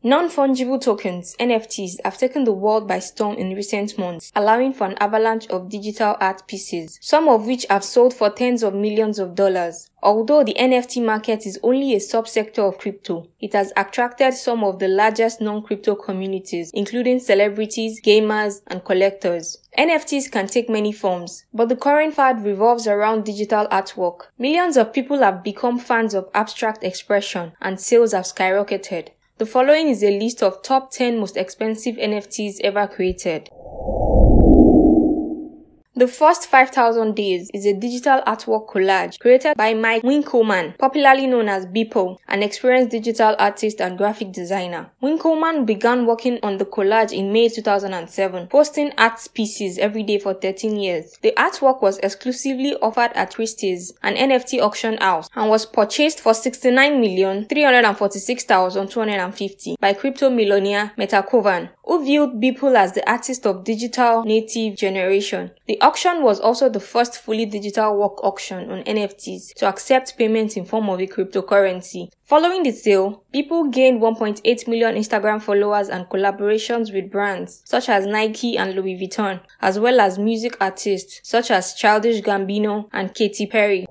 Non-fungible tokens, NFTs, have taken the world by storm in recent months, allowing for an avalanche of digital art pieces, some of which have sold for tens of millions of dollars. Although the NFT market is only a subsector of crypto, it has attracted some of the largest non-crypto communities, including celebrities, gamers, and collectors. NFTs can take many forms, but the current fad revolves around digital artwork. Millions of people have become fans of abstract expression, and sales have skyrocketed. The following is a list of top 10 most expensive NFTs ever created. The first 5,000 Days is a digital artwork collage created by Mike Winkelmann, popularly known as Beeple, an experienced digital artist and graphic designer. Winkelmann began working on the collage in May 2007, posting art pieces every day for 13 years. The artwork was exclusively offered at Christie's, an NFT auction house, and was purchased for $69,346,250 by crypto millionaire Meta Kovan, who viewed Beeple as the artist of digital native generation. The auction was also the first fully digital work auction on NFTs to accept payment in form of a cryptocurrency. Following the sale, Beeple gained 1.8 million Instagram followers and collaborations with brands such as Nike and Louis Vuitton, as well as music artists such as Childish Gambino and Katy Perry.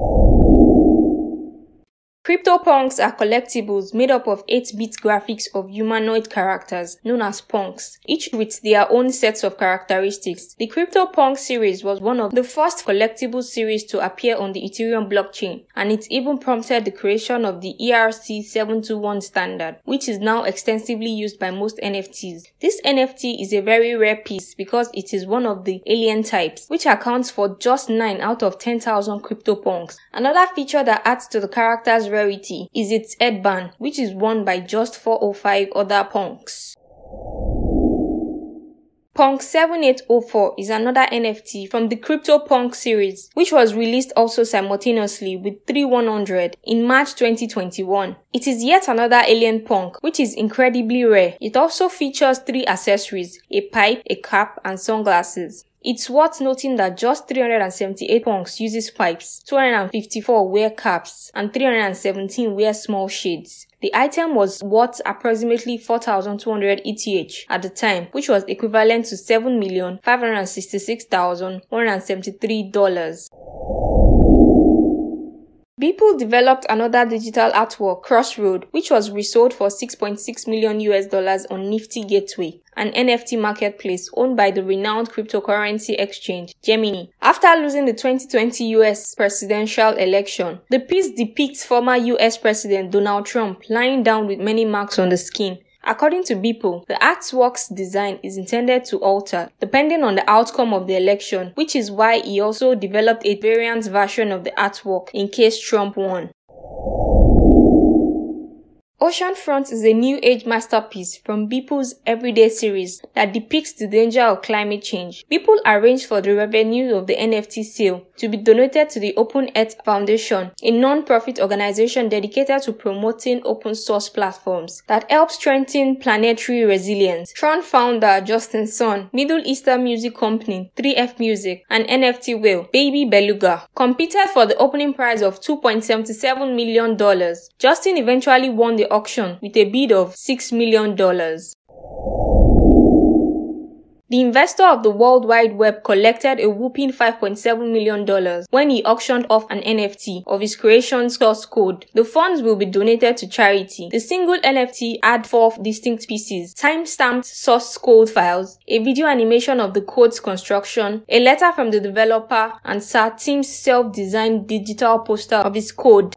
CryptoPunks are collectibles made up of 8-bit graphics of humanoid characters, known as punks, each with their own sets of characteristics. The CryptoPunk series was one of the first collectible series to appear on the Ethereum blockchain, and it even prompted the creation of the ERC-721 standard, which is now extensively used by most NFTs. This NFT is a very rare piece because it is one of the alien types, which accounts for just 9 out of 10,000 CryptoPunks. Another feature that adds to the character's rarity is its headband, which is worn by just 405 other punks. Punk 7804 is another NFT from the CryptoPunk series, which was released also simultaneously with 3100 in March 2021. It is yet another alien punk, which is incredibly rare. It also features 3 accessories: a pipe, a cap, and sunglasses. It's worth noting that just 378 punks uses pipes, 254 wear caps, and 317 wear small shades. The item was worth approximately 4,200 ETH at the time, which was equivalent to $7,566,173. Beeple developed another digital artwork, Crossroad, which was resold for $6.6 million on Nifty Gateway, an NFT marketplace owned by the renowned cryptocurrency exchange, Gemini. After losing the 2020 US presidential election, the piece depicts former US President Donald Trump lying down with many marks on the skin. According to Beeple, the artwork's design is intended to alter depending on the outcome of the election, which is why he also developed a variant version of the artwork in case Trump won. Oceanfront is a new age masterpiece from Beeple's Everyday series that depicts the danger of climate change. Beeple arranged for the revenue of the NFT sale to be donated to the Open Earth Foundation, a non-profit organization dedicated to promoting open source platforms that help strengthen planetary resilience. Tron founder Justin Sun, Middle Eastern music company 3F Music, and NFT whale Baby Beluga competed for the opening prize of $2.77 million. Justin eventually won the auction with a bid of $6 million. The investor of the World Wide Web collected a whopping $5.7 million when he auctioned off an NFT of his creation's source code. The funds will be donated to charity. The single NFT had 4 distinct pieces: time-stamped source code files, a video animation of the code's construction, a letter from the developer, and Sir Tim's self-designed digital poster of his code.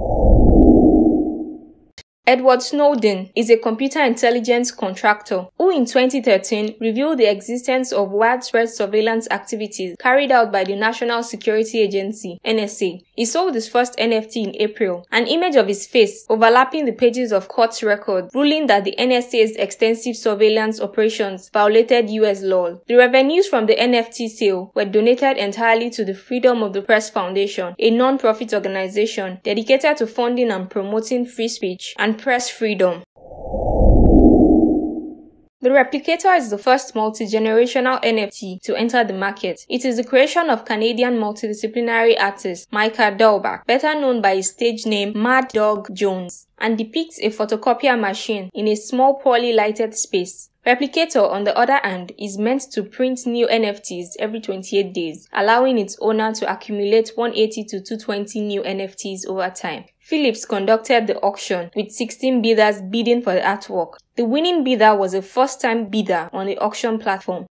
Edward Snowden is a computer intelligence contractor who in 2013 revealed the existence of widespread surveillance activities carried out by the National Security Agency, NSA. He sold his first NFT in April, an image of his face overlapping the pages of court records, ruling that the NSA's extensive surveillance operations violated US law. The revenues from the NFT sale were donated entirely to the Freedom of the Press Foundation, a non-profit organization dedicated to funding and promoting free speech and press freedom. The Replicator is the first multi-generational NFT to enter the market. It is the creation of Canadian multidisciplinary artist Micah Dahlbach, better known by his stage name Mad Dog Jones, and depicts a photocopier machine in a small poorly lighted space. Replicator, on the other hand, is meant to print new NFTs every 28 days, allowing its owner to accumulate 180 to 220 new NFTs over time. Phillips conducted the auction, with 16 bidders bidding for the artwork. The winning bidder was a first-time bidder on the auction platform.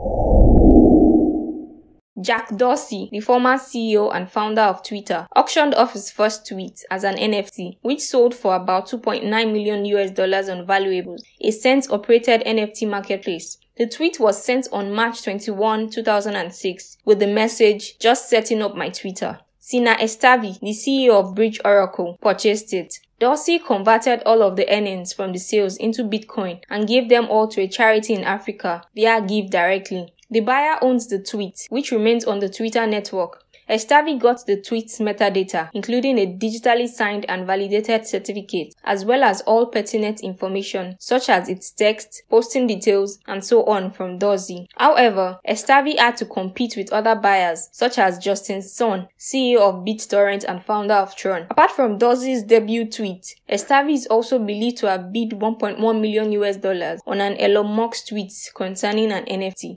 Jack Dorsey, the former CEO and founder of Twitter, auctioned off his first tweet as an NFT, which sold for about $2.9 million on Valuables, a cent-operated NFT marketplace. The tweet was sent on March 21, 2006, with the message, "Just setting up my Twitter." Sina Estavi, the CEO of Bridge Oracle, purchased it. Dorsey converted all of the earnings from the sales into Bitcoin and gave them all to a charity in Africa via Give Directly. The buyer owns the tweet, which remains on the Twitter network. Estavi got the tweet's metadata, including a digitally signed and validated certificate, as well as all pertinent information, such as its text, posting details, and so on from Dorsey. However, Estavi had to compete with other buyers, such as Justin Sun, CEO of BitTorrent and founder of Tron. Apart from Dorsey's debut tweet, Estavi is also believed to have bid $1.1 million on an Elon Musk tweet concerning an NFT.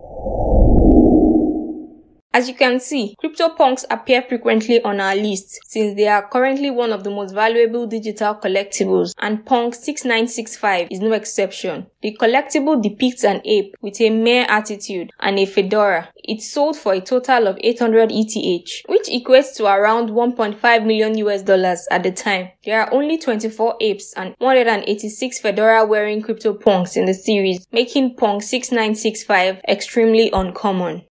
As you can see, CryptoPunks appear frequently on our list since they are currently one of the most valuable digital collectibles, and Punk 6965 is no exception. The collectible depicts an ape with a mare attitude and a fedora. It sold for a total of 800 ETH, which equates to around $1.5 million at the time. There are only 24 apes and 186 fedora-wearing CryptoPunks in the series, making Punk 6965 extremely uncommon.